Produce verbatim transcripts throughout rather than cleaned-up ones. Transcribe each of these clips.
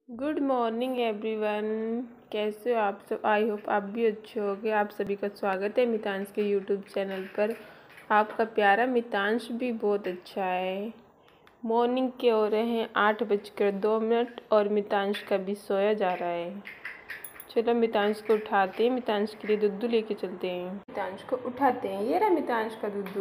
Good morning everyone. कैसे हो आप सब? आई होप आप भी अच्छे होंगे। आप सभी का स्वागत है मितांश के यूट्यूब चैनल पर। आपका प्यारा मितांश भी बहुत अच्छा है। मॉर्निंग के हो रहे हैं आठ बजकर दो मिनट और मितांश का भी सोया जा रहा है। चलो मितांश को उठाते हैं, मितांश के लिए दूध लेके चलते हैं। मितांश को उठाते हैं। ये रहा मितांश का दूध।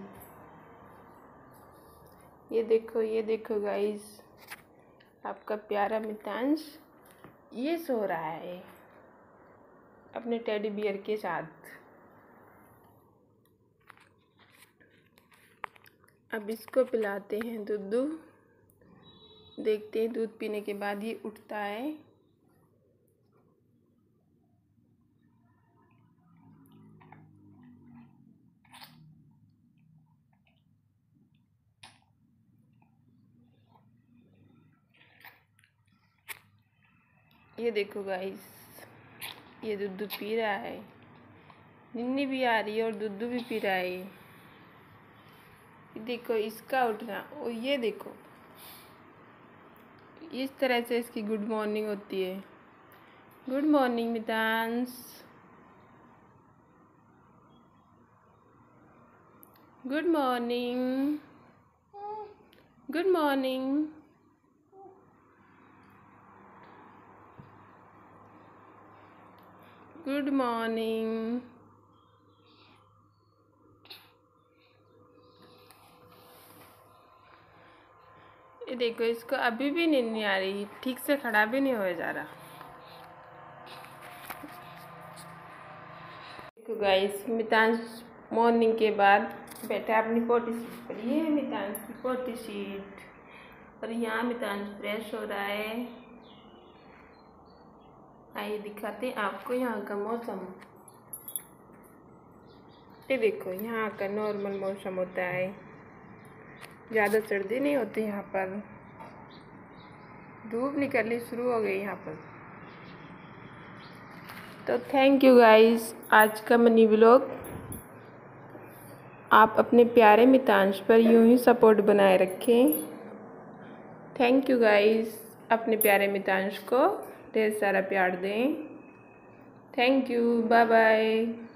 ये देखो ये देखो गाइस, आपका प्यारा मितांश ये सो रहा है अपने टेडी बियर के साथ। अब इसको पिलाते हैं दूध। देखते हैं दूध पीने के बाद ये उठता है। ये देखो गाइस, ये दूध पी रहा है। निन्नी भी आ रही है और दूध भी पी रहा है। देखो इसका उठना। और ये देखो इस तरह से इसकी गुड मॉर्निंग होती है। Good morning Mitansh. Good morning. Good morning. Good morning. ये देखो इसको अभी भी नींद नहीं आ रही, ठीक से खड़ा भी नहीं हो जा रहा। देखो गाइस, मितांश मॉर्निंग के बाद बैठा अपनी पोटी सीट पर। ये है मितांश की पोटी सीट और यहाँ मितांश फ्रेश हो रहा है। आइए दिखाते हैं आपको यहाँ का मौसम। ये देखो यहाँ का नॉर्मल मौसम होता है, ज़्यादा सर्दी नहीं होती यहाँ पर। धूप निकलनी शुरू हो गई यहाँ पर। तो थैंक यू गाइस, आज का मनी व्लॉग। आप अपने प्यारे मितांश पर यूं ही सपोर्ट बनाए रखें। थैंक यू गाइस, अपने प्यारे मितांश को ढेर सारा प्यार दें। Thank you, bye bye.